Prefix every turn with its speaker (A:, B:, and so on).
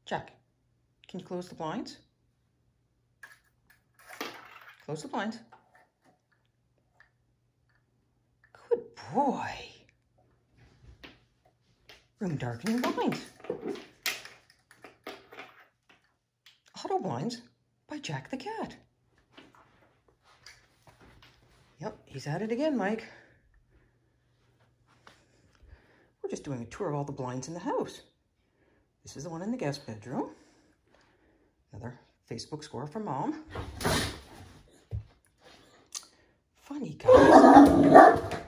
A: Jack, can you close the blinds? Close the blinds. Good boy. Room darkening blinds. Auto blinds by Jack the cat. Yep, he's at it again, Mike. We're just doing a tour of all the blinds in the house. This is the one in the guest bedroom. Another Facebook score from Mom. Funny guys.